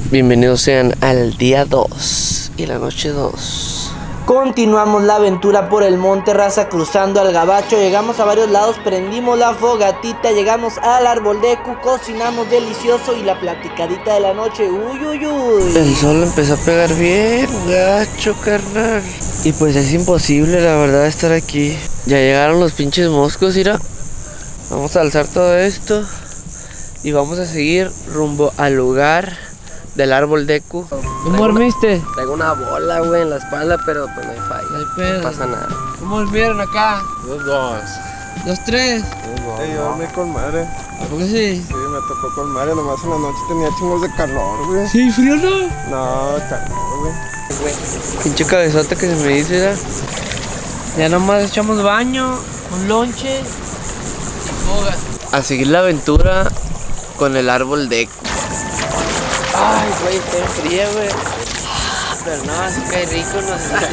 Bienvenidos sean al día 2 y la noche 2. Continuamos la aventura por el monte, raza, cruzando al gabacho. Llegamos a varios lados, prendimos la fogatita, llegamos al árbol de cu, cocinamos delicioso y la platicadita de la noche. Uy, uy, uy. El sol empezó a pegar bien gacho, carnal. Y pues es imposible, la verdad, estar aquí. Ya llegaron los pinches moscos, mira. Vamos a alzar todo esto y vamos a seguir rumbo al lugar del árbol de cu. ¿Cómo dormiste? Traigo una bola, güey, en la espalda, pero pues no hay falla. No pasa nada. ¿Cómo durmieron acá? Los dos. ¿Los tres? Yo dormí con madre. ¿A poco sí? Sí, me tocó con madre. Nomás en la noche tenía chingos de calor, güey. ¿Sí, frío no? No, calor, güey. Pinche cabezota que se me dice, ¿verdad? Ya nomás echamos baño, un lonche y foga. A seguir la aventura con el árbol de cu. Ay, güey, está en frío, güey. Pero no, así que rico, no sé.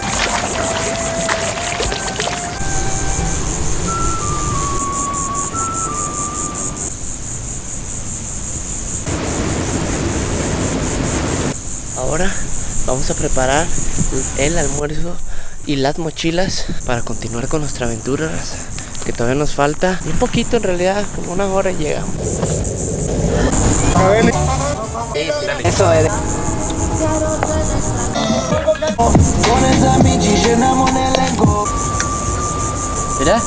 Ahora vamos a preparar el almuerzo y las mochilas para continuar con nuestra aventura, raza, que todavía nos falta un poquito, en realidad, como una hora y llegamos. Eso es. Mira,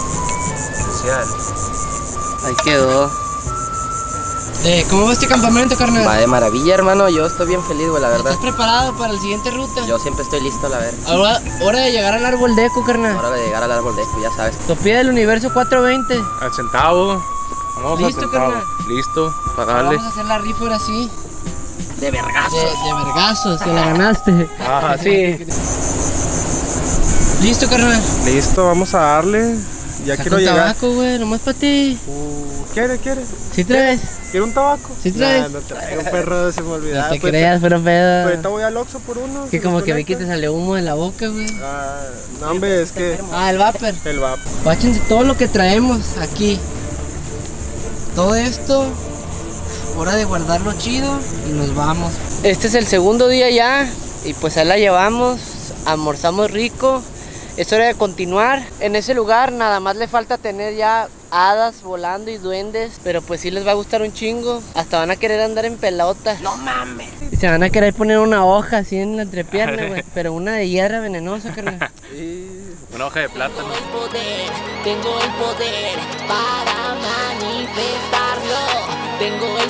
ahí quedó. ¿Cómo va este campamento, carnal? Va de maravilla, hermano. Yo estoy bien feliz, güey, la verdad. ¿Estás preparado para la siguiente ruta? Yo siempre estoy listo, la verdad. Ahora, hora de llegar al árbol de cu, carnal. Hora de llegar al árbol de eco, ya sabes. Topía del universo 420. Al centavo. Vamos ¿Listo, al centavo. carnal? Listo, para darle. Vamos a hacer la rifa ahora sí. De vergazos. De vergazos, te la ganaste. Ah, sí. ¿Listo, carnal? Listo, vamos a darle. Ya Saca quiero un llegar. tabaco, güey, nomás para ti. ¿Quiere? ¿Sí traes? ¿Quiere un tabaco? ¿Sí traes? No traigo, perro, se me olvidaba. No te Pues, creas, pero pedo. ahorita voy al Oxxo por uno. Que se como los que vi que conecta. te salió humo de la boca, güey. Ah, no, hombre, es que Ah, el vapor. el vapo. Guáchense todo lo que traemos aquí. Todo esto, hora de guardarlo chido y nos vamos. Este es el segundo día ya y pues ahí la llevamos, almorzamos rico. Es hora de continuar. En ese lugar nada más le falta tener ya hadas volando y duendes, pero pues sí les va a gustar un chingo. Hasta van a querer andar en pelota. No mames. Y se van a querer poner una hoja así en la entrepierna, güey. Pero una de hierra venenosa, carnal. Una hoja de plátano. Tengo el poder para manifestarlo. Tengo el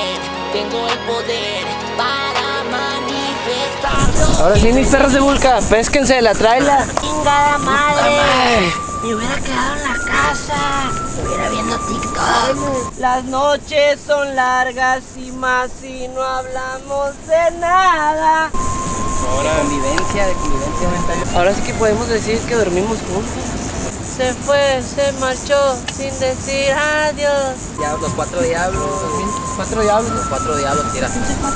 poder para manifestarlo. Ahora sí, mis perros de Vulca, pésquense la traila. Chingada madre. Me hubiera quedado en la casa. Estuviera viendo TikTok. Las noches son largas y más si no hablamos de nada. De convivencia mental. Ahora sí que podemos decir que dormimos juntos. Se fue, se marchó sin decir adiós. Ya, los cuatro diablos. Cuatro diablos. Los cuatro diablos, tira.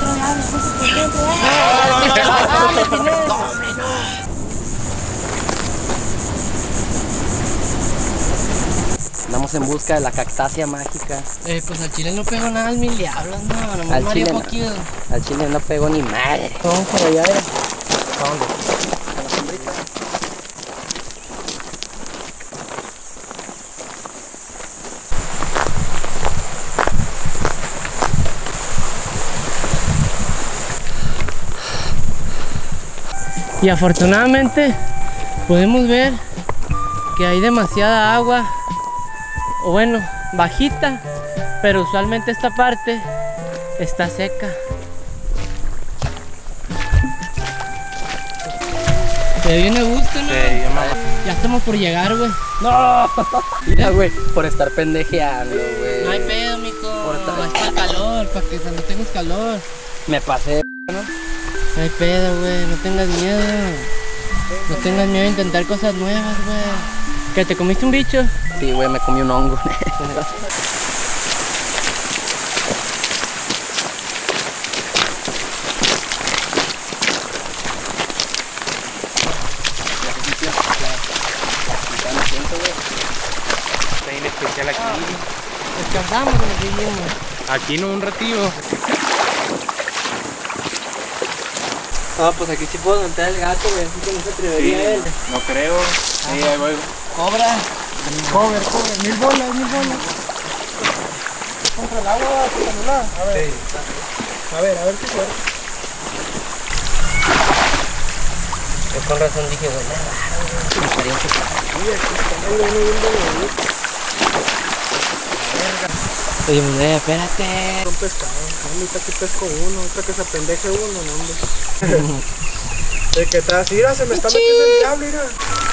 Andamos en busca de la cactácea mágica. Pues al chile no pegó nada al mil diablos, no, nomás Al Mario chile no. poquito. Al chile no pegó ni madre. Vamos para allá. Y afortunadamente podemos ver que hay demasiada agua, o bueno, bajita, pero usualmente esta parte está seca. Se ve bien a gusto, ¿no? Ya estamos por llegar, güey. Mira, güey, por estar pendejeando, güey. No hay pedo, mijo. Por Es para el calor, para que no tengas calor. Me pasé. No hay pedo, güey. No tengas miedo. No tengas miedo de intentar cosas nuevas, güey. ¿Que te comiste un bicho? Sí, güey, me comí un hongo. especial aquí. Descansamos y nos seguimos. Aquí no, un ratillo. No, pues aquí sí puedo montar el gato, güey, así que no se atrevería él. No creo. Sí, ahí voy. Cobra. Cover, 1000 bolas. Contra el agua, celular. A ver qué suerte. Yo con razón dije, güey, oye, Moneda, espérate. Son pescados. Ahorita que pesco uno, ahorita que se apendeje uno, no, hombre. El que está así, mira, se me está metiendo el diablo, mira.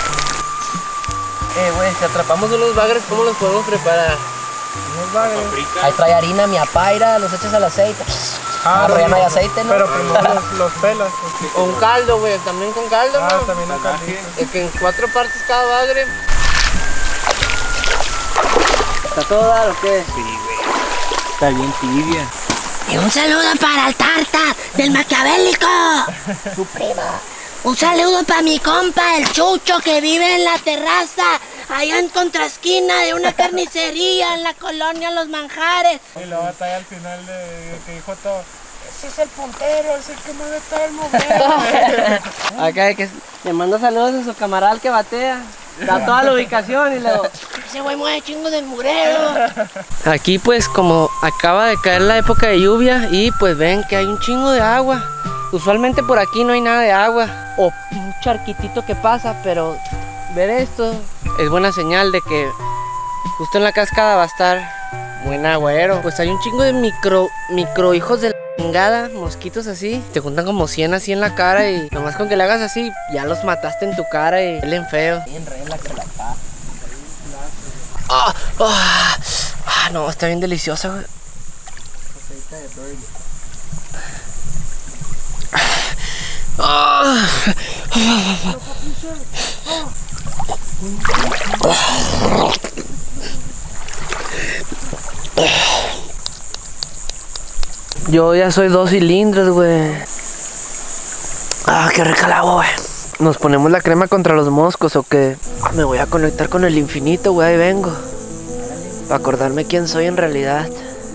Güey, si atrapamos unos bagres, ¿cómo los podemos preparar? Unos bagres. Ahí trae harina, mi apaira, los echas al aceite. Pero ya no hay aceite, ¿no? Pero primero los pelas. O un caldo, güey, también con caldo, ¿no? También un caldito. Es que en 4 partes cada bagre. ¿Está toda o qué? Está bien tibia. Y un saludo para el Tartar del Maquiavélico. Su prima. Un saludo para mi compa, el Chucho, que vive en la terraza, allá en contraesquina de una carnicería en la colonia Los Manjares. Y la batalla al final de que dijo todo. Ese es el puntero, ese es el que mueve todo el mujer. Acá que le manda saludos a su camarada que batea. Da toda la ubicación y luego... Ese güey mueve chingo de murero. Aquí pues como acaba de caer la época de lluvia y pues ven que hay un chingo de agua. Usualmente por aquí no hay nada de agua o un charquitito que pasa, pero ver esto es buena señal de que justo en la cascada va a estar buen agüero. Pues hay un chingo de micro hijos de la chingada, mosquitos así. Te juntan como 100 así en la cara y nomás con que le hagas así, ya los mataste en tu cara y huelen feo. Bien regla que la paz. No, está bien deliciosa, güey. Yo ya soy 2 cilindros, güey. Qué rica el agua, güey. ¿Nos ponemos la crema contra los moscos o qué? Me voy a conectar con el infinito, güey, ahí vengo. Para acordarme quién soy en realidad.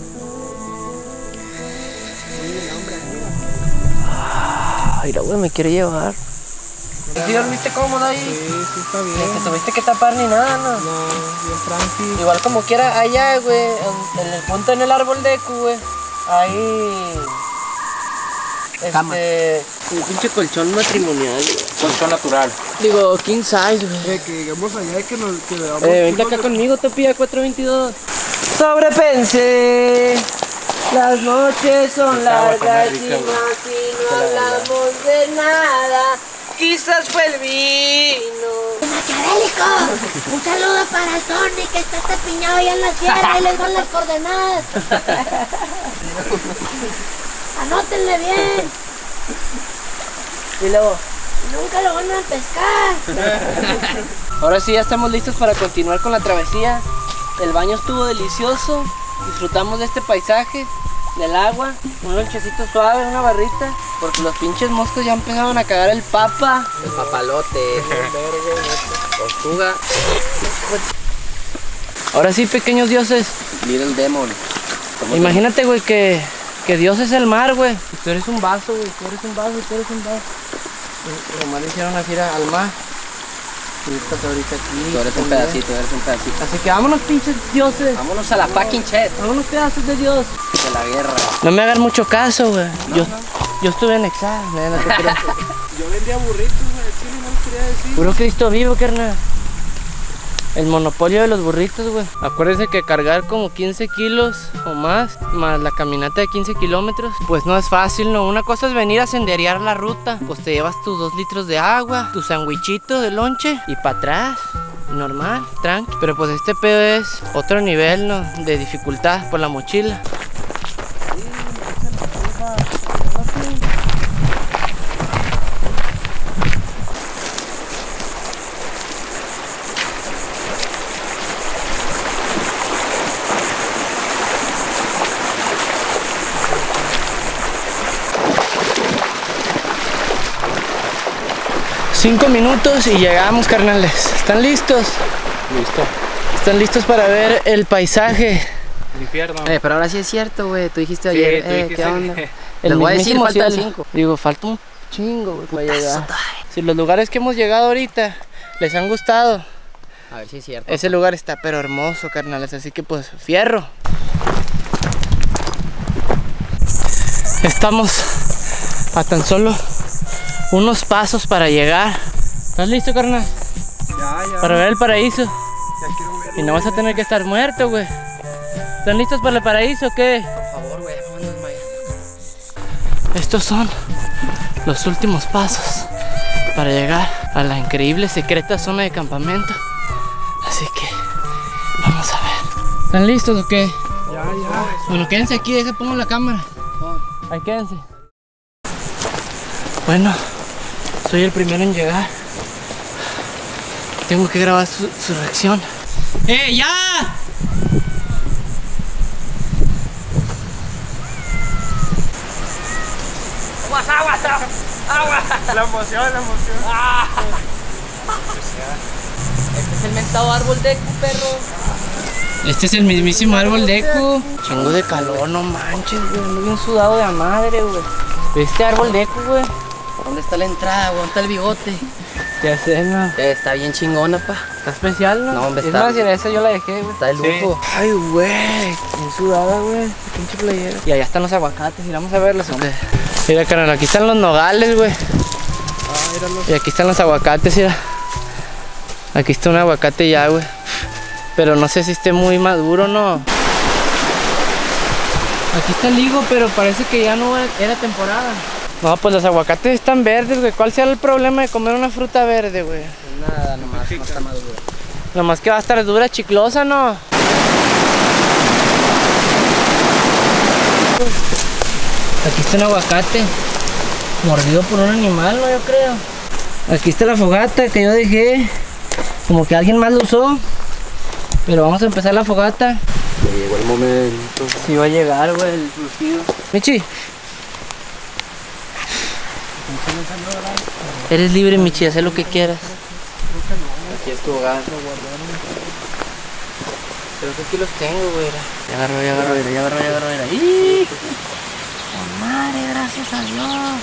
Mira, güey, me quiere llevar. ¿Sí dormiste cómodo ahí? Sí, está bien. Ni te tuviste que tapar ni nada, ¿no? No, bien tranqui. Igual como quiera, allá, güey, en el punto en el árbol de Q, güey. Ahí... Cama. Un pinche colchón matrimonial. Colchón natural. Digo, king size, güey. Que llegamos allá y que nos veamos. Vente acá conmigo, Topía 422. Sobrepensé, las noches son largas y rica, güey. más y no hablamos de nada. Quizás fue el vino. Maquiavélico, un saludo para Tony, que está tapiñado allá en la sierra y les van las coordenadas. Anótenle bien. Y luego, Nunca lo van a pescar. ahora sí ya estamos listos para continuar con la travesía. El baño estuvo delicioso. Disfrutamos de este paisaje, del agua, un lonchecito suave, una barrita, porque los pinches moscos ya empezaron a cagar el papa. El papalote. Tortuga. Ahora sí, pequeños dioses. Little Demon. Imagínate, güey, que Dios es el mar, güey. Y tú eres un vaso, güey. Tú eres un vaso, tú eres un vaso. Nomás le hicieron así al mar. Y estás ahorita aquí. Tú eres un pedacito, eres un pedacito. Así que vámonos, pinches dioses. Vámonos a la fucking chat Vámonos, pedazos de Dios. de la guerra. No me hagan mucho caso, güey. Yo estuve en examen, no te creo. Yo vendía burritos, güey. Chile no lo quería decir. Puro Cristo vivo, carnal. El monopolio de los burritos, güey. Acuérdense que cargar como 15 kilos o más la caminata de 15 kilómetros, pues no es fácil, ¿no? Una cosa es venir a senderear la ruta. Pues te llevas tus 2 litros de agua, tu sandwichito de lonche y para atrás. Normal, tranqui. Pero pues este pedo es otro nivel, ¿no? De dificultad por la mochila. Cinco minutos y llegamos, carnales. ¿Están listos? Listo. ¿Están listos para ver el paisaje? El infierno. Pero ahora sí es cierto, güey. Tú dijiste ayer, tú dijiste ¿qué onda? que- Les voy a decir, mismísimo falta el cielo. 5. Digo, falta un chingo, güey, para llegar. Si los lugares que hemos llegado ahorita les han gustado, A ver si es cierto. ese lugar está pero hermoso, carnales, así que pues, fierro. Estamos a tan solo unos pasos para llegar. ¿Estás listo, carnal? Ya. Para ver el paraíso. Ya quiero ver. Y no vas a tener que estar muerto, güey. ¿Están listos para el paraíso o qué? Por favor, güey, no me desmayes. Estos son los últimos pasos para llegar a la increíble secreta zona de campamento. Así que vamos a ver. ¿Están listos o qué? Ya. Bueno, quédense aquí, deja pongo la cámara. Ahí quédense. Bueno, soy el primero en llegar. Tengo que grabar su reacción. ¡Ya! La emoción. Este es el mentado árbol de Ecu, perro. Este es el mismísimo árbol de Ecu. Chingo de calor, no manches, güey. Ando bien sudado de la madre, güey. Este árbol de Ecu, güey. ¿Dónde está la entrada, güey? ¿Dónde está el bigote? ¿Qué haces, no? Está bien chingona, pa. Está especial, ¿no? No, hombre, es está- más, esa yo la dejé, güey. Está de lujo. Ay, güey. Bien sudada, güey. Qué pinche playera. Y allá están los aguacates. Y vamos a verlos, ¿o qué? Mira, carnal, aquí están los nogales, güey. Y aquí están los aguacates, mira. Aquí está un aguacate ya, güey. Pero no sé si esté muy maduro, ¿no? Aquí está el higo, pero parece que ya no era temporada. No, pues los aguacates están verdes, güey. ¿Cuál será el problema de comer una fruta verde, güey? Nada, nomás, no está maduro. Nomás que va a estar dura, chiclosa, ¿no? Aquí está un aguacate mordido por un animal, ¿no? Yo creo. Aquí está la fogata que yo dejé. Como que alguien más lo usó. Pero vamos a empezar la fogata. Ya llegó el momento. Sí va a llegar, güey, el rugido. Michi. Eres libre, Michi, haz lo que quieras. Aquí es tu hogar. Creo que aquí los tengo, güey. Ya agarró. ¡Ih! Madre, gracias a Dios.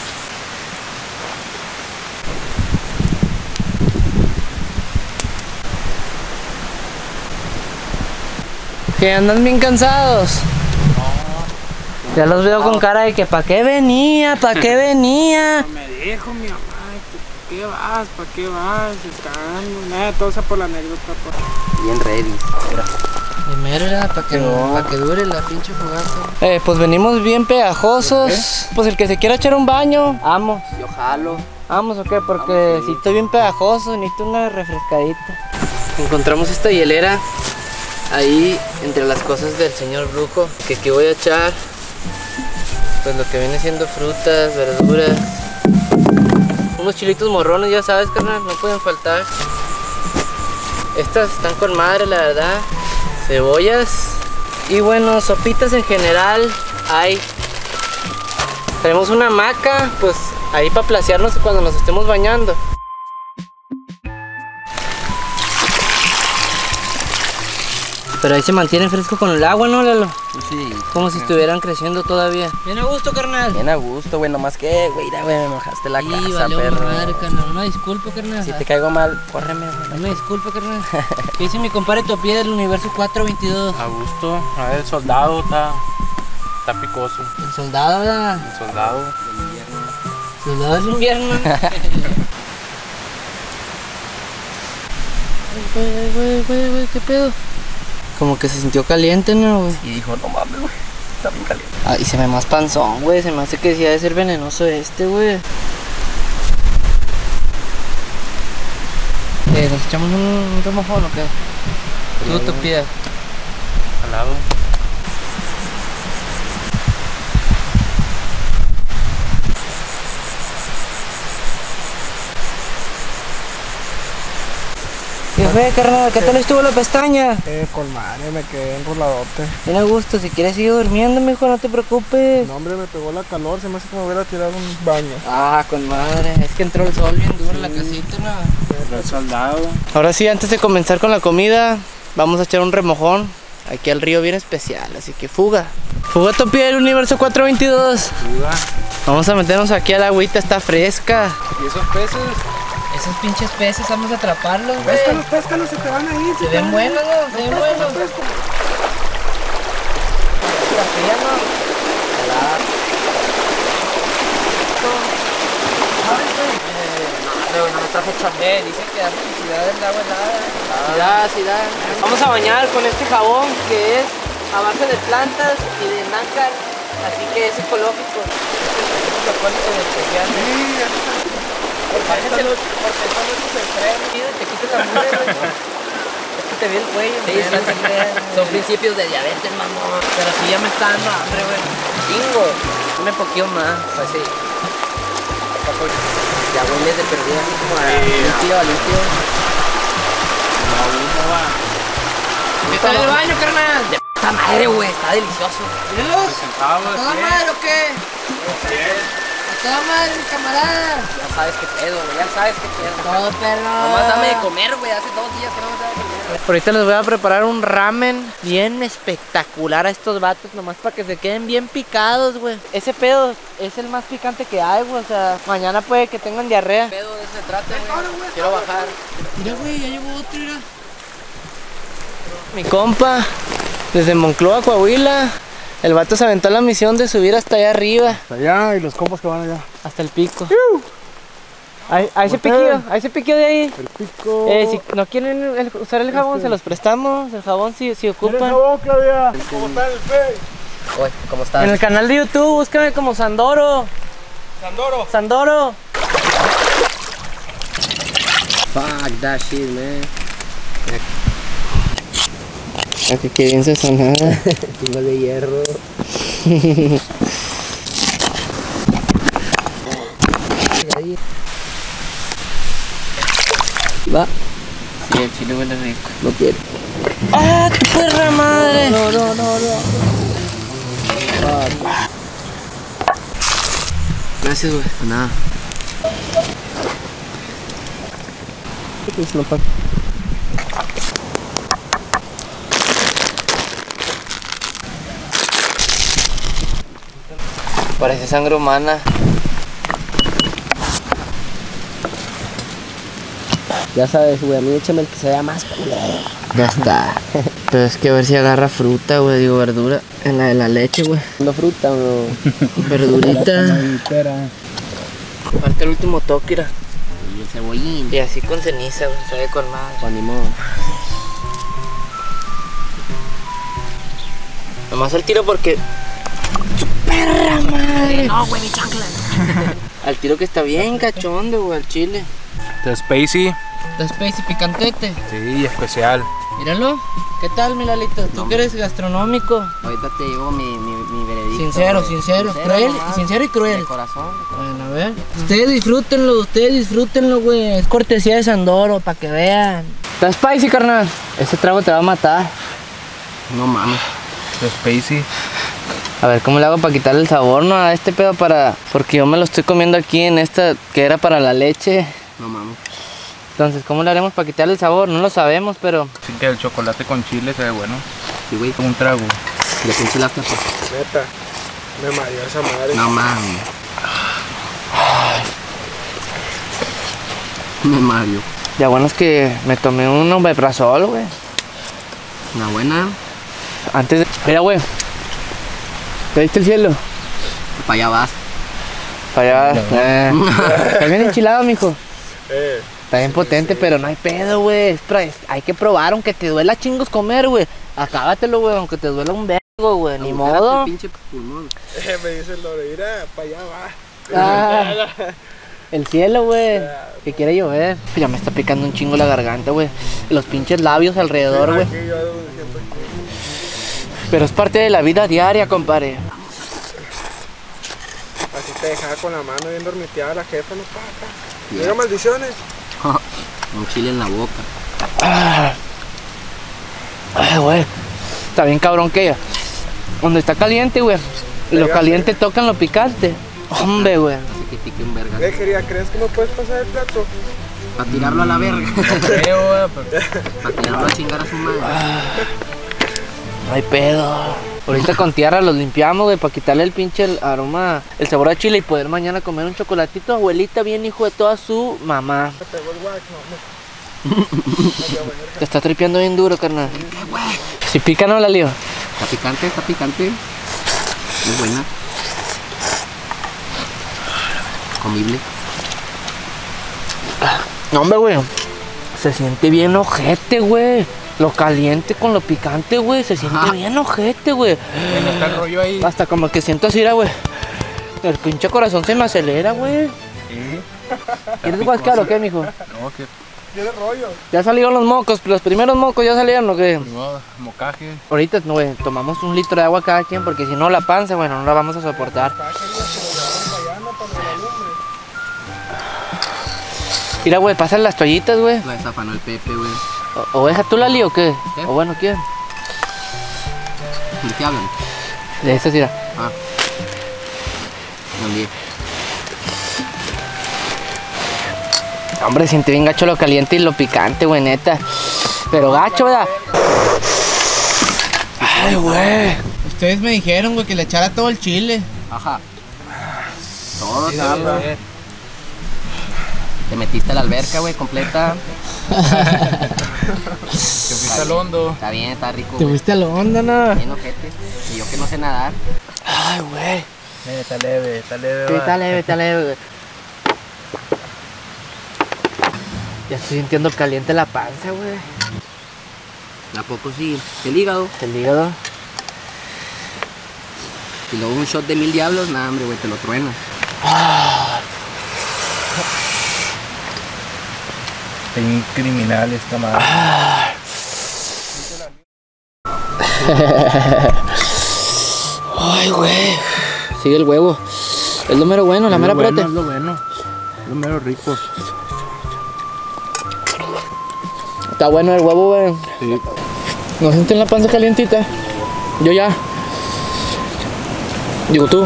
Que andan bien cansados. Ya los veo con cara de que ¿para qué venía? ¿Para qué venía? Me dijo mi mamá, ¿para qué vas? Descansando, nada, todo eso por la anécdota. Bien ready. Mira. Primero era para que dure la pinche fogata. Pues venimos bien pegajosos. Pues el que se quiera echar un baño, vamos. Yo jalo. Vamos o qué, porque si estoy bien pegajoso, necesito una refrescadita. Encontramos esta hielera ahí entre las cosas del señor brujo. Que aquí voy a echar pues lo que viene siendo frutas, verduras. Unos chilitos morrones, ya sabes, carnal, no pueden faltar. Estas están con madre, la verdad. Cebollas. Y bueno, sopitas en general hay. Tenemos una hamaca, pues ahí para placearnos cuando nos estemos bañando. Pero ahí se mantiene fresco con el agua, ¿no, Lalo? Sí. Como si estuvieran creciendo todavía. Bien a gusto, carnal. Bien a gusto, güey, nomás que, güey, mira, güey, me mojaste la casa, perro. Madre, carnal. Una disculpa, carnal. Si te caigo mal, córreme, güey. Una disculpa, carnal. ¿Qué dice mi compadre Topía del universo 422? A gusto. A ver, el soldado está picoso. El soldado, ¿verdad? El soldado. El soldado del invierno. Güey, ¿qué pedo? Como que se sintió caliente, ¿no, güey? Y dijo, no mames, güey, está bien caliente. Ah, y se me más panzón, güey. Se me hace que sí ha de ser venenoso este, güey. ¿Nos echamos un remojón o qué? Tú, Topía. Al lado. ¿Qué fue, carnal? ¿Qué tal estuvo la pestaña? Con madre, me quedé enroladote. Bien a gusto, si quieres sigue durmiendo, mijo, no te preocupes. No, hombre, me pegó la calor, se me hace como hubiera tirado un baño. Ah, con madre. Es que entró el sol bien duro en la casita, ¿no? El soldado. Ahora sí, antes de comenzar con la comida, vamos a echar un remojón aquí al río bien especial, así que fuga. Fuga Topía del universo 422. Fuga. Vamos a meternos aquí a la agüita, está fresca. ¿Y esos peces? Esos pinches peces, vamos a atraparlos, güey. Péscalos, péscalos, se te van a ir. Se ven buenos, ¿no? Se ven buenos. La fría, ¿no? No me está fechando. Dicen que da felicidad el agua helada. Sí da. Vamos a bañar con este jabón que es a base de plantas y de nácar, así que es ecológico. Lo pones en especial. Porque son muchos enfermos. Te quitas la mugre, güey. Es que te vi el cuello. Son principios de diabetes, mamón. Pero sí ya me está dando hambre, güey. Chingo. Un poquito más. Pues sí. Ya hueles de perdida así como a limpio. ¿Qué tal el baño, carnal? De puta madre, güey. Está delicioso. ¿Míralos? ¿A toda madre o qué? ¿A toda madre, mi camarada? Ya sabes qué pedo, güey. Ya sabes qué pedo. Todo perro. Nomás dame de comer, güey. Hace 2 días que no me daba de comer. Ahorita les voy a preparar un ramen bien espectacular a estos vatos, nomás para que se queden bien picados, güey. Ese pedo es el más picante que hay, güey. O sea, mañana puede que tengan diarrea. ¿Qué pedo de eso se trata, güey? Quiero bajar. Mira, güey, ya llegó otro, mira. Mi compa, desde Monclova, Coahuila. El vato se aventó la misión de subir hasta allá arriba. Hasta allá y los compas que van allá. Hasta el pico. A ese piquillo de ahí. El pico. Si no quieren usar el jabón, se los prestamos. El jabón si ocupan. ¿Quieres jabón, Claudia? ¿Cómo está el Face? Oye, ¿cómo estás? En el canal de YouTube, búscame como Sandoro. Sandoro. Fuck that shit, man. Aquí que bien se sonaba. Tengo de hierro. Va. Sí, el chile huele rico. No quiero. ¡Ah, tu perra madre! No. Gracias, güey. Nada. Parece sangre humana. Ya sabes, güey, a mí échame el que se vea más culero. Ya está. Pero es que a ver si agarra fruta, güey, digo verdura. En la de la leche, güey. No fruta, no. Verdurita. Falta el último toque, mira. Y el cebollín. Y así con ceniza, güey, sabe con madre. Pues ni modo. Nomás al tiro porque... ¡Su perra madre! No, güey, mi chancla. Al tiro que está bien cachondo, güey, al chile. The Spacey. Está spicy picantete. Sí, especial. Míralo. ¿Qué tal, mi Lalito? Tú que eres gastronómico. Ahorita te llevo mi veredicto. Sincero. Cruel, nomás. sincero y cruel. De corazón. Bueno, a ver. Ustedes disfrútenlo, güey. Es cortesía de Sandoro, para que vean. Está spicy, carnal. Ese trago te va a matar. No mames. The Spacey. A ver, ¿cómo le hago para quitarle el sabor, no? A este pedo porque yo me lo estoy comiendo aquí en esta que era para la leche. No mames. Entonces, ¿cómo le haremos para quitarle el sabor? No lo sabemos, pero... Así que el chocolate con chile se ve bueno. Sí, güey. Un trago. Le pinche la tapa. Neta. Me mareó esa madre. No mames. Me mario. Ya bueno es que me tomé un omeprazol, güey. Una buena. Antes de... Mira, güey. ¿Te viste el cielo? Para allá vas. Para allá. Está bien enchilado, mijo. Eh. Está bien potente, pero no hay pedo, güey. Hay que probar, aunque te duela chingos comer, güey. Acábatelo, güey, aunque te duela un vergo, güey. Ni modo. Pinche pulmón. Me dice el Lore, mira, para allá va. Ah, el cielo, güey. Que quiere llover. Ya me está picando un chingo la garganta, güey. Los pinches labios alrededor, güey. Aquí yo ando diciendo que... Pero es parte de la vida diaria, compadre. Así te dejaba con la mano bien dormiteada la jefa, no paca. Llega maldiciones. Un chile en la boca. Ay, güey. Está bien cabrón que donde está caliente, güey. Lo caliente tocan lo picante. Hombre, güey. Así que pique un verga. Quería, ¿crees que me puedes pasar el plato? Para tirarlo a la verga. Creo, güey, pero... Para tirarlo a chingar a su madre. No hay pedo. Ahorita con tierra los limpiamos, güey, para quitarle el pinche aroma, el sabor a chile y poder mañana comer un chocolatito. Abuelita, bien hijo de toda su mamá. Te está tripeando bien duro, carnal. Si pica, no la lío. Está picante, está picante. Muy buena. Comible. No, hombre, güey. Se siente bien ojete, güey. Lo caliente con lo picante, güey. Se siente bien ojete, güey. Bueno, está el rollo ahí. Hasta como que siento así, güey. El pinche corazón se me acelera, güey. Sí. ¿Quieres guascar o qué, mijo? No, que Tiene rollo. Ya salieron los mocos, los primeros mocos ya salieron, ¿o qué? primero mocaje. Ahorita, güey, tomamos un litro de agua cada quien, porque si no la panza, bueno, no la vamos a soportar. Mira, güey, pasan las toallitas, güey. Lo desafanó el Pepe, güey. O deja tú la lío, o qué? ¿Qué? O bueno, ¿quién? ¿De qué hablan? De estas, mira. Ah. También. Hombre, siente bien gacho lo caliente y lo picante, güey, neta. Pero gacho, ¿verdad? Ay, güey. Ustedes me dijeron, güey, que le echara todo el chile. Ajá. Todo, todo. Te metiste a la alberca, güey, completa. Que fuiste al hondo. Está bien, está rico, Te güey. fuiste a la onda, ¿no? Bien ojete. Y yo que no sé nadar. Ay, güey. Está leve, está leve. Sí, va. está leve, güey. Ya estoy sintiendo caliente la panza, güey. ¿A poco sí? El hígado. El hígado. Y luego un shot de 1000 diablos. Nah, hombre, güey, te lo truena. Está bien criminal esta madre. Ay, güey. Sigue el huevo. Es lo mero bueno, la mera prote. Es lo bueno. Es lo mero rico. Está bueno el huevo, güey. Sí. ¿No sienten la panza calientita? Yo ya. Digo tú.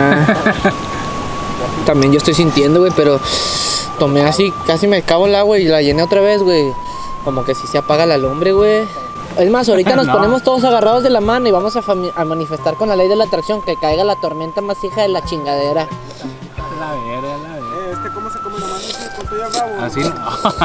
También yo estoy sintiendo, güey, pero tomé así, casi me acabo el agua y la llené otra vez, güey. Como que sí se apaga la lumbre, güey. Es más, ahorita nos No. ponemos todos agarrados de la mano y vamos a manifestar con la ley de la atracción que caiga la tormenta más hija de la chingadera. La verga, la verga. ¿Cómo se come la mano? ¿Con todo ya bravo? Así no.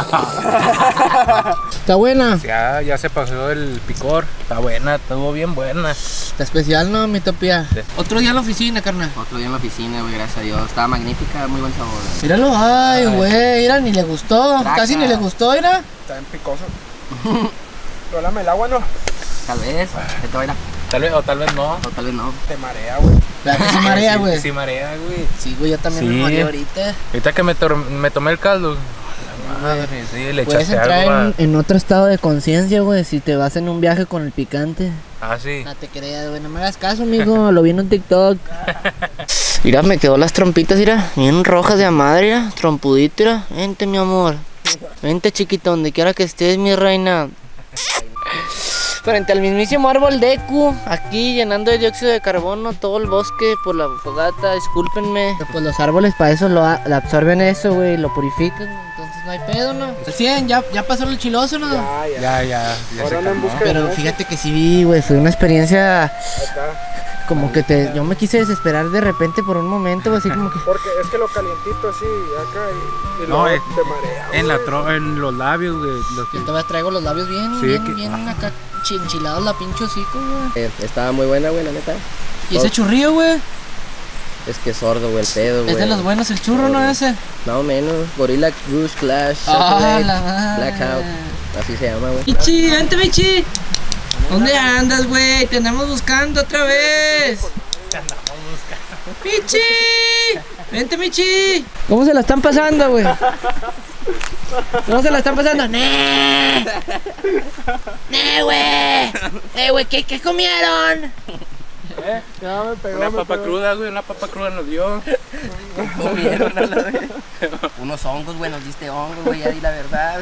Está buena. Ya se pasó el picor. Está buena, estuvo bien buena. Está especial, ¿no, mi topia? Sí. Otro día en la oficina, carnal. Otro día en la oficina, güey, gracias a Dios. Estaba magnífica, muy buen sabor. Güey. Míralo, ay, güey, mira, ni le gustó. Traca. Casi ni le gustó, mira. Está bien picoso. Rólame el agua, ¿no? Tal vez, te va a ir a... Tal vez o tal vez no. O tal vez no. Te marea, güey. La que se marea, güey. Sí, marea, güey. Sí, güey, yo también Sí. me mareé ahorita. Ahorita que me tomé el caldo. La madre, sí, le Puedes echaste entrar algo. Va. en otro estado de conciencia, güey, si te vas en un viaje con el picante. Ah, sí. No te creas, güey, no me hagas caso, amigo. Lo vi en un TikTok. Mira, me quedó las trompitas, mira. Bien rojas de a madre, mira. Trompudito, mira. Vente, mi amor. Vente, chiquito, donde quiera que estés, mi reina. Frente al mismísimo árbol de Ecu, aquí llenando de dióxido de carbono todo el bosque por la fogata, discúlpenme. Pues los árboles para eso lo absorben eso, güey, lo purifican, entonces no hay pedo, ¿no? Al 100, ya pasó el chiloso, ¿no? Ya se Ahora ando en calmó. busca de Pero más. fíjate que sí, güey, fue una experiencia Acá. como que yo me quise desesperar de repente por un momento, güey, así como que... Porque es que lo calientito así, acá y No, luego te marea. En los labios, güey. Yo todavía traigo los labios bien, Sí, bien, que- bien acá chinchilados la pinche hocico, güey. Estaba muy buena, güey, la neta. ¿Y ese churrillo, güey? Es que sordo, güey, el pedo, güey. Es de los buenos el churro, ¿no? Ese. Más o menos. Gorilla Rouge Clash. Ah, Chocolate, la madre. Blackout. Así se llama, güey. Michi, vente, Michi. ¿Dónde andas, güey? Te andamos buscando otra vez. ¡Michi! ¡Vente, Michi! ¿Cómo se la están pasando, güey? ¿Cómo se la están pasando? ¡Nee! ¡Nee, güey! ¿Qué comieron? Ya me pegó. Una me papa pegó. cruda, güey. Una papa cruda nos dio. Comieron a la vez. Unos hongos, güey, nos diste hongos, güey, ya di la verdad.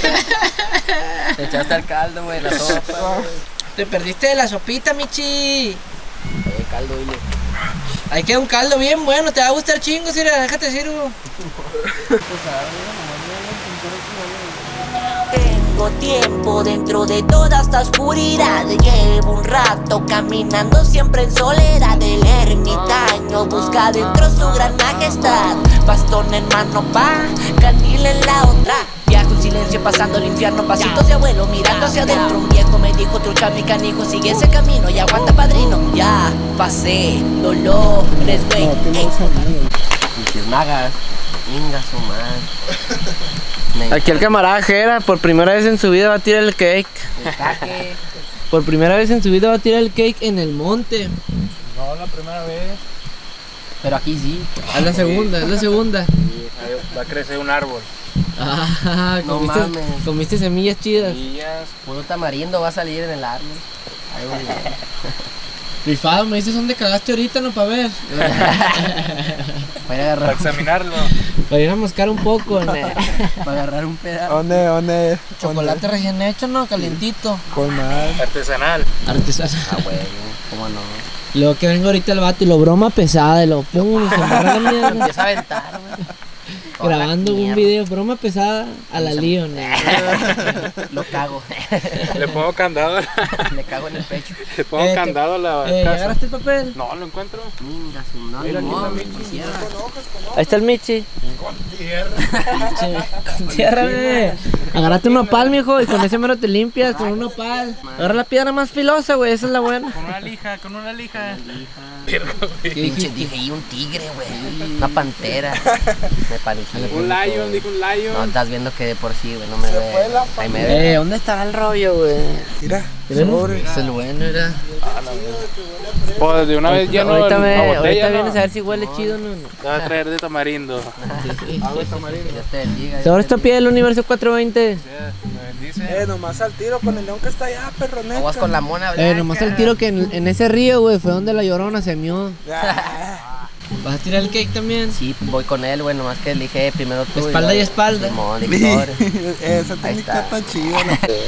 Te echaste al caldo, güey, la sopa, güey. Te perdiste de la sopita, Michi. Caldo, dile. Ahí queda un caldo bien bueno, te va a gustar chingo, Sira, déjate sirvo. Tengo tiempo dentro de toda esta oscuridad. Llevo un rato caminando siempre en soledad. El ermitaño busca dentro su gran majestad. Bastón en mano pa, canil en la otra. Viajo en silencio pasando el infierno. Pasitos de abuelo mirando hacia adentro. Un viejo me dijo, trucha mi canijo, sigue ese camino y aguanta padrino. Ya pasé dolores, güey. Pinches magas. Inga su madre. Aquí el camarada Jera, por primera vez en su vida va a tirar el cake. Por primera vez en su vida va a tirar el cake en el monte. No, la primera vez. Pero aquí sí. Es la segunda, es la segunda. Sí, ahí va a crecer un árbol. Ah, No mames. comiste semillas chidas. Sillas. Puro tamarindo va a salir en el árbol. Ahí voy a ir. Rifado, me dices dónde cagaste ahorita, no para ver. Voy a Para agarrar, examinarlo. Para ir a moscar un poco, ¿no? para agarrar un pedazo. ¿Dónde? Chocolate recién hecho, ¿no? Calientito. Con mal. Artesanal. Artesanal. Ah, güey, cómo no. Luego que venga ahorita el vato y lo broma pesada, y lo pum, y se embarra la mierda. Empieza a aventar, güey. Grabando un video, broma pesada a la Leon. Lo cago. Le pongo candado. Le cago en el pecho. Le pongo candado a la ¿Ya casa. agarraste el papel? No, lo encuentro. Minga, su no, Mira, aquí no, está Michi. quisiera. Ahí está el Michi. Con tierra. Bebé. Agárrate un nopal, mijo, y con ese mero te limpias, con un nopal. Agarra la piedra más filosa, güey, esa es la buena. Con una lija, con una lija. Pinche, dije, y un tigre, güey. Una pantera. Me paniqué. Un lion, dijo un No, lion. estás viendo que de por sí, güey, no me ve. Ahí me ve. ¿Dónde estará el rollo, güey? Mira, Es el bueno, era. Pues de una vez lleno Ahorita, la ahorita botella, vienes a ¿no? ver si huele chido o no. Te va a traer de tamarindo. Dios te bendiga. Ahora está pie del universo 420. Me bendice. nomás al tiro con el león que está allá, perro, neta. Aguas con la mona, ¿verdad? Nomás el tiro que en ese río, güey, fue donde la Llorona se mió. ¿Vas a tirar el cake también? Sí, voy con él, güey, nomás que elige primero tú. Espalda y espalda. Simón, dije, sobre. Esa Ahí técnica está. está chida.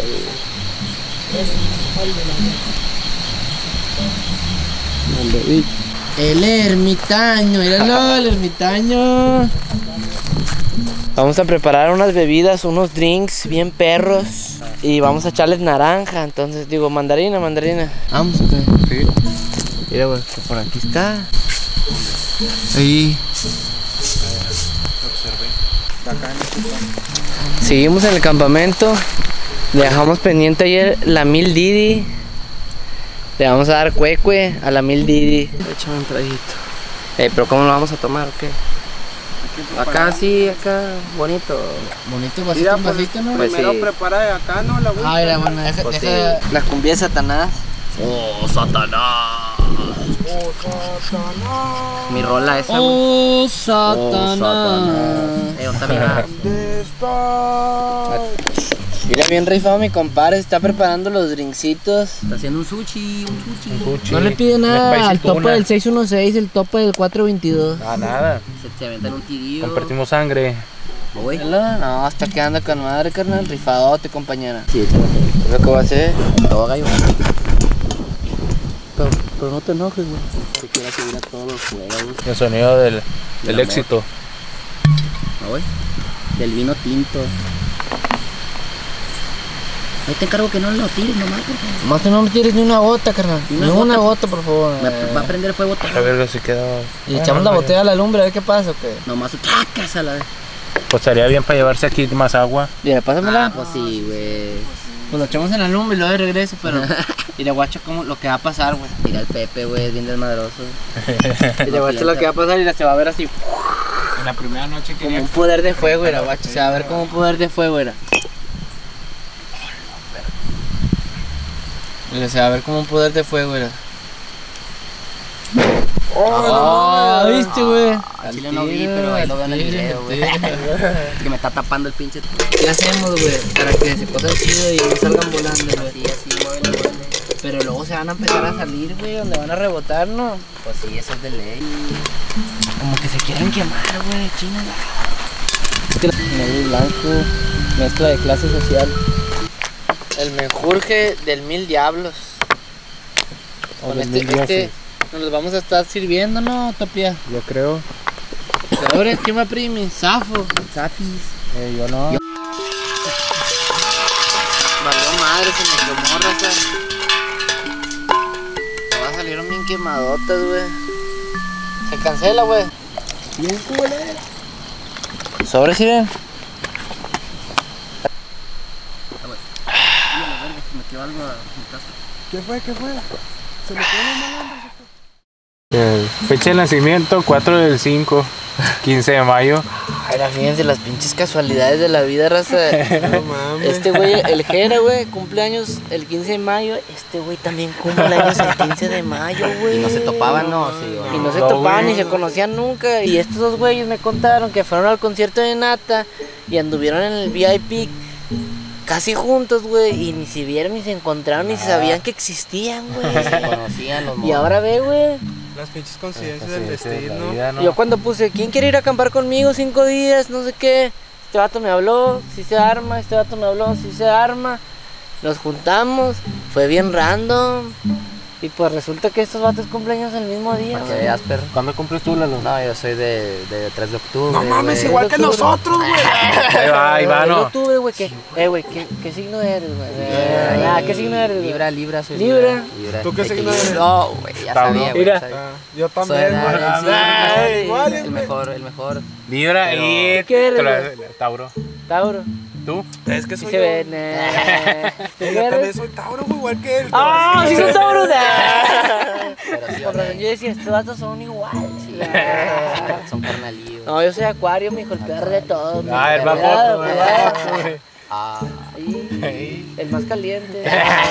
El ermitaño, míralo, el ermitaño. Vamos a preparar unas bebidas, unos drinks bien perros. Y vamos a echarles naranja, entonces digo, mandarina. Vamos, ok. Sí. Mira, güey, que por aquí está. Ahí. Seguimos en el campamento. Le dejamos pendiente ayer la Mil Didi. Le vamos a dar cuecue a la Mil Didi. Échame un traguito. Pero ¿cómo lo vamos a tomar o qué? Acá sí, acá, bonito. Bonito, vasito, un vasito, ¿no? Pues Primero sí. prepara de acá, ¿no? La Ah, mira, bueno, deja Pues la cumbia de Satanás. Oh, Satanás. Mi rola esa, güey. Oh, Satanás. ¿Dónde mira? ¿Dónde está? Mira, bien rifado mi compadre, está preparando los drinkcitos. Está haciendo un sushi. No le pide nada al tope del 616, el tope del 422. Ah, nada. Se aventan un tirillo. Compartimos sangre. Voy. No, está quedando con madre, carnal. Rifadote, compañera. Sí, Es lo que va a hacer. todo gallo. Pero no te enojes, güey. Se quiere subir a todos los juegos. El sonido del amor. éxito. Voy. Del vino tinto. Ahí te encargo que no lo tires nomás, por favor. Más que no me tires ni una gota, carnal. Ni una Ni una gota. gota, por favor. Va a prender fuego todo. A ver si queda. Y echamos la botella a la lumbre, a ver qué pasa, o qué. Nomás tracas a la vez. Pues estaría bien para llevarse aquí más agua. Mira, pásamela. Ah, pues sí, güey. Pues lo echamos en la lumbre y luego de regreso, pero. Mira, guacha, como lo que va a pasar, güey. Mira el Pepe, güey, es bien desmadroso. Mira, guacha, lo que va a pasar y se va a ver así. En la primera noche Como un poder de fuego, era, guacha. Se va a ver como un poder de fuego, era. Mira, se va a ver como un poder de fuego, era. ¡Oh! ¿Viste, güey? Al chile no vi, pero ahí lo veo en el video, güey. Que me está tapando el pinche. ¿Qué hacemos, güey? Para que se cosas chido y no salgan volando, güey. Así, muévelo, muévelo. Pero luego se van a empezar a salir, güey, donde van a rebotar, ¿no? Pues sí, eso es de ley. Como que se quieren quemar, güey, chingada. Es que negro y blanco, mezcla de clase social. El menjurje del 1000 diablos. Con este nos los vamos a estar sirviendo, ¿no, Topia? Yo creo. Ahora, ¿qué me primi? Zafo. Zafis. Yo no. Valió madre, se me quemó, raza. Todas salieron bien quemadotas, güey. Se cancela, güey. Bien culera. Sobre, Siren. ¿Qué fue? ¿Qué fue? Se me quedó una malandra. Fecha de nacimiento, 4/5, 15 de mayo. Era, fíjense las pinches casualidades de la vida, raza. No mames. Este güey, el Jera, güey, cumpleaños el 15 de mayo. Este güey también cumple años el 15 de mayo, güey. Y no se topaban, ¿no? Sí, Y no se No, topaban güey. ni se conocían nunca. Y estos dos güeyes me contaron que fueron al concierto de Nata y anduvieron en el VIP casi juntos, güey. Y ni se vieron, ni se encontraron, ni se sabían que existían, güey. Se conocían los Y morros. ahora ve, güey. Las pinches coincidencias del Sí, la destino. vida, ¿no? Yo cuando puse, ¿quién quiere ir a acampar conmigo 5 días? No sé qué. Este vato me habló, sí se arma. Este vato me habló, sí se arma. Nos juntamos, fue bien random. Y pues resulta que estos vatos cumpleaños el mismo día, Para que güey. veas, perro. ¿Cuándo cumples tú, Lalo? No, yo soy de 3 de octubre. No mames, güey. igual que nosotros, güey. Ahí va, En ¿no? octubre, güey, güey, ¿qué signo eres, güey? ¿Qué signo eres, güey? Libra, soy Libra. Libra. ¿Tú qué signo eres? No, güey, ya Tauro. sabía, güey. Mira. sabía. Ah, yo Soy también, güey. el igual, el mejor. Libra Pero- y ¿Qué eres, Tauro. Tauro. ¿Tú? Es que Sí soy se yo. ve, ¿Qué Yo también eres? soy Tauro, güey, igual que él. ¡Ah, sí son Tauro! Pero sí, Con razón, yo decía, estos vatos son iguales. son carnalillos. No, yo soy acuario, mijo, el peor de todos. mijo. Ah, el más Cuidado, guapo, cuidado. Ah, Ahí, el más caliente.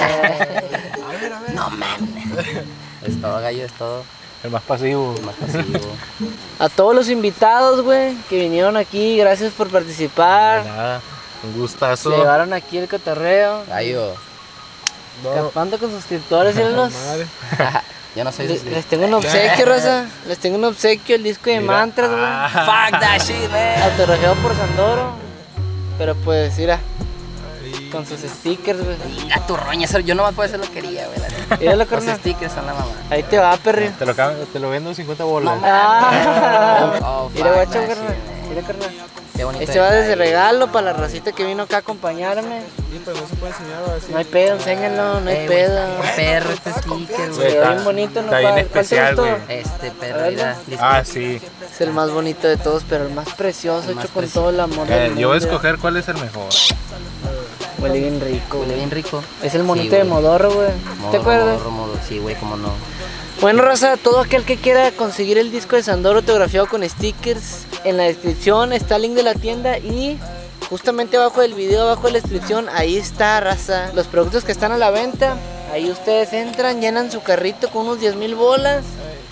no mames. Es todo, gallo, es todo. El más pasivo. Más pasivo. A todos los invitados, güey, que vinieron aquí, gracias por De participar. nada. Un Se gustazo. llevaron aquí el cotorreo. Gallo, Escapando con suscriptores, míralos. Madre. yo no soy Les tengo un obsequio, raza. Les tengo un obsequio, el disco de mantras, güey. Fuck that shit, man. Autografiado por Sandoro. Pero pues, mira, con sus stickers, güey. A tu roña, yo nomás por eso lo quería, güey. la neta. Míralo, Los carnal. stickers son la mamá. Ahí te va, perri. Te lo vendo 50 bolas. Ah. Oh, Mira, fuck guacho, that carnal. shit, Mira, carnal. Qué bonito. Este va desde detalle. regalo para la racita que vino acá a acompañarme. Sí, pero no se puede enseñar así. No hay pedo, enséñalo, no hay pedo. Qué perro este sticker, Se güey. ve bien bonito, ¿no? Está bien ¿Cuál te especial, gustó? güey. Este perro, A ver, mira. Ah, sí. Es el más bonito de todos, pero el más precioso, más hecho con precioso. todo el amor del Yo voy a mundo. escoger cuál es el mejor. Huele bien rico, Huele güey. bien rico. Es el Sí, monito de güey. Modorro, güey. ¿Te acuerdas? Modorro, sí, güey, cómo no. Bueno, raza, todo aquel que quiera conseguir el disco de Sandoro autografiado con stickers, en la descripción está el link de la tienda y justamente abajo del video, abajo de la descripción, ahí está, raza. Los productos que están a la venta, ahí ustedes entran, llenan su carrito con unos 10,000 bolas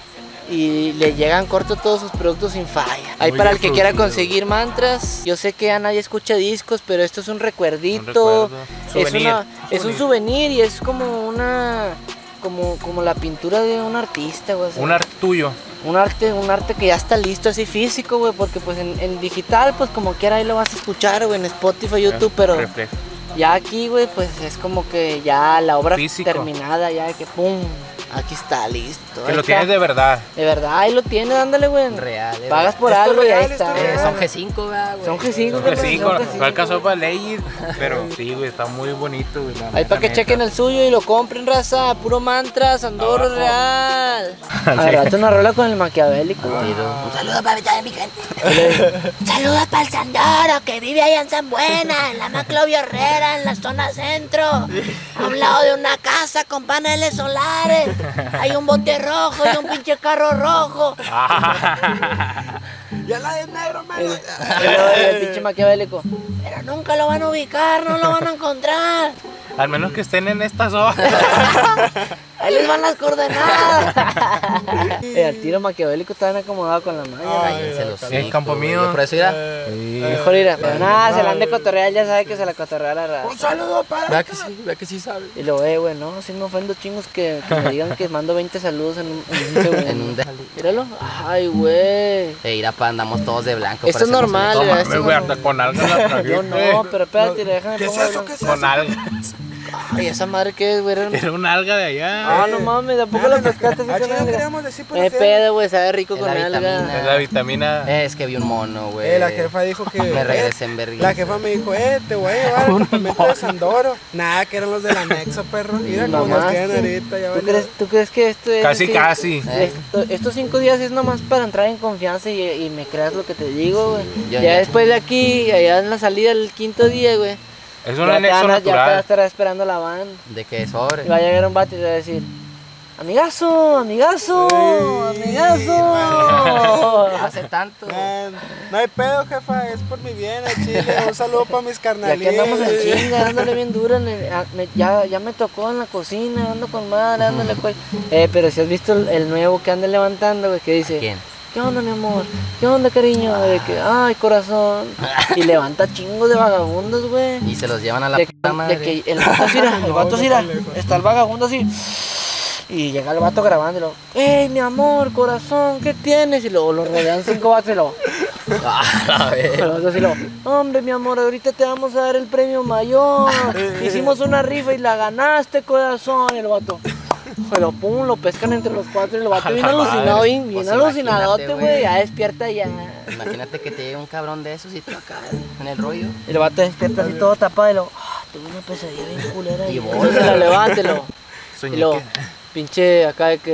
y le llegan corto todos sus productos sin falla. Ahí Muy para bien el que quiera producido. conseguir mantras, yo sé que ya nadie escucha discos, pero esto es un recuerdito. recuerdo. Es, Souvenir. es un souvenir y es como una... Como la pintura de un artista, güey. o sea, Un arte tuyo. un arte que ya está listo así físico, güey, porque pues en digital, pues como quiera ahí lo vas a escuchar, güey, en Spotify, YouTube, pero Reflejo. ya aquí, güey, pues es como que ya la obra Físico. terminada, ya que pum, aquí está listo. Que ahí lo está. tienes de verdad. De verdad, ahí lo tienes, ándale, güey. Real, Pagas por Esto algo y real, ahí esto está. real. Son G5, ¿verdad, güey? Son G5, Pues sí, son no alcanzó G5. para leer, pero sí, güey, está muy bonito, güey. Ahí para que chequen el suyo y lo compren, raza. Puro mantra, Sandoro Abajo. real. Al rato una rola con el maquiavélico. Un saludo para mitad de mi gente. Un saludo para el Sandoro que vive allá en San Buena, en la Maclovio Herrera, en la zona centro. A un lado de una casa con paneles solares. Hay un bote rojo y un pinche carro rojo. Ya la de negro, man. El pinche maquiavélico. Pero nunca lo van a ubicar, no lo van a encontrar. Al menos que estén en esta zona. Ahí les van las coordenadas. El tiro maquiavélico está bien acomodado con la mano. Cállense los Sí, hocico, campo güey. mío. Yo por eso irá. Mejor ir a. Pero nada, se la han de cotorrear, ya sabe que se la cotorrea la raza. Un saludo para. Vea que sí sabe. Y lo ve, güey, no, si me ofendo chingos que me digan que mando 20 saludos en un segundo. En un de... Míralo. Ay, güey. Irá, pa, andamos todos de blanco. Esto es parecemos normal, el- güey. Me voy a andar con algo en la Yo no, pero espérate, déjame ¿Qué es pongo eso? algo. ¿Qué es eso? Con algo. Ay, esa madre que es, güey. Era una alga de allá. Ah, no mames, ¿tampoco la pescaste así Ah, con chido, alga? queríamos decir, No pero hay sí. pedo, güey, sabe rico Es con la alga. vitamina. Es la vitamina. Es que vi un mono, güey. La jefa dijo que... Me regresé en vergüenza. La jefa me dijo, te voy a llevar al campamento de Sandoro. Nada, que eran los del anexo, perro. Mira cómo nos Mamaste. quedan ahorita. Ya ¿Tú crees que esto es Casi, así? casi. Estos 5 días es nomás para entrar en confianza y me creas lo que te digo, güey. Ya, Ya ya. después de aquí, allá en la salida el 5.º día, güey. Es un Ya te anexo van a- Ya te va a natural. estar esperando la van. ¿De qué sobre? Y va a llegar un vato y te va a decir: amigazo, amigazo, amigazo. Hace tanto. No hay pedo, jefa. Es por mi bien, al chile. Un saludo para mis Ya carnalillos. que andamos en chinga, dándole bien duro, ya me tocó en la cocina, ando con madre, dándole pues. Pero si has visto el nuevo que anda levantando, güey, que dice: ¿Quién? ¿qué onda, mi amor? ¿Qué onda, cariño? De que, ay, corazón. Y levanta chingos de vagabundos, güey. Y se los llevan a la De, puta madre. de que el vato así, el vato así, está el vagabundo así. Y llega el vato grabándolo. ¡Ey, mi amor, corazón! ¿Qué tienes? Y luego lo rodean 5 vatos y luego. A ver. El vato así luego, hombre, mi amor, ahorita te vamos a dar el premio mayor. Hicimos una rifa y la ganaste, corazón. Y el vato. Pero pum, lo pescan entre los 4 y el vato bien la alucinado, madre. bien Pues alucinadote, imagínate, güey. güey. Ya despierta ya. Imagínate que te llegue un cabrón de esos y tú acá en el rollo. Y el vato despierta así todo tapado y lo. Tuve una pesadilla bien culera. Y Y vos. se la levanta y lo. Soñé Y lo. que- Pinche acá de que.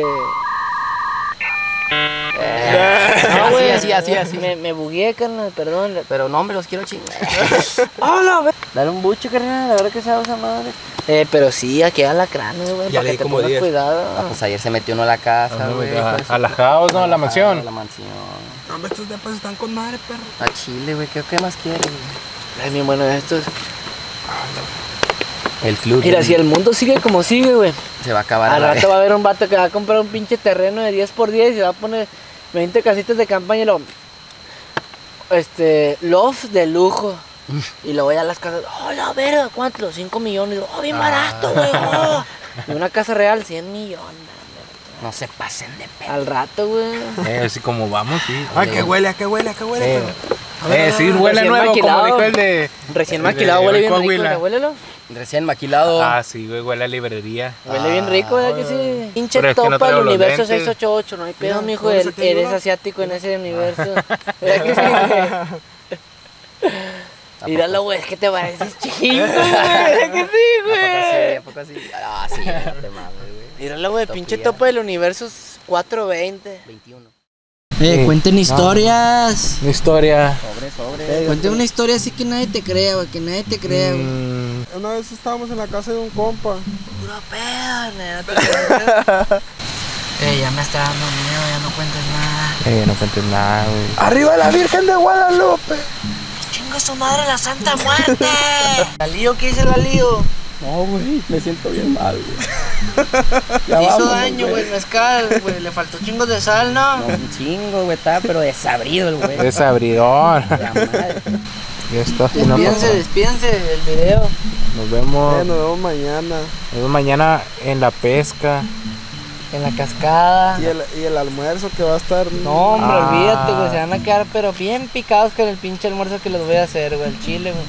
Así. Me bugueé, carnal, perdón. Pero no, hombre, los quiero chingar. ¡Hola! Dale un buche, carnal, la verdad que sabe esa madre. Pero sí, aquí a la cráneo, güey, Ya para le que di te como pongas 10. cuidado. Ah, pues ayer se metió uno a la casa, güey. A la house, ¿no? A la mansión. A la mansión. Hombre, estos depas están con madre, perro. A Chile, güey. ¿Qué más quieres, güey? Es bien bueno esto. El club. Mira, si el mundo sigue como sigue, güey. Se va a acabar a Al la rato vez. va a haber un vato que va a comprar un pinche terreno de 10x10 y va a poner 20 casitas de campaña y lo. Loft de lujo. Y luego ya las casas. ¡Oh, la verga! ¿Cuánto? 5 millones. ¡Oh, bien barato, güey! ¡Oh! Y una casa real, 100 millones. No se pasen de pedo. Al rato, güey. Así como vamos, sí. Ay, que huele, a que huele, a que huele, perro. Sí, huele Recién nuevo, como maquilado. dijo el de... Recién el de maquilado, huele bien rico. Coahuila. ¿Le huélelo? Recién maquilado. Ah, sí, güey, huele a librería. Huele bien rico, ¿verdad que sí? Pinche Pero es que no topa traigo del los universo lentes. 688. No hay pedo, Mira, mijo. ¿cómo se te Eres ayuda? asiático en ese universo. ¿Verdad que sí, güey? Míralo, güey, es que te pareces chingo, güey. ¿Verdad que sí, güey? ¿A poco así? Ah, sí, no te mames, güey. Míralo, güey, pinche Topía. topa del universo 420. 21. Cuenten historias. Una historia. Sobre. Cuenten una historia así que nadie te crea, güey, que nadie te crea, güey. Una vez estábamos en la casa de un compa. Puro pedo, neta. Ya me está dando miedo, ya no cuentes nada. No cuentes nada, güey. ¡Arriba la Virgen de Guadalupe! ¡Chinga su madre la Santa Muerte! ¿La lío? ¿Qué dice la lío? No, güey, me siento bien mal, güey. Le hizo daño, güey, el mezcal, güey. Le faltó chingos de sal, ¿no? No, un chingo, güey, está, pero desabrido el güey. Desabridor. La madre. Ya está. Despídense del video. Nos vemos. Nos vemos mañana. Nos vemos mañana en la pesca. En la cascada. Y el almuerzo que va a estar. No, hombre, Ah. olvídate, güey. Se van a quedar, pero bien picados con el pinche almuerzo que les voy a hacer, güey. El chile, güey.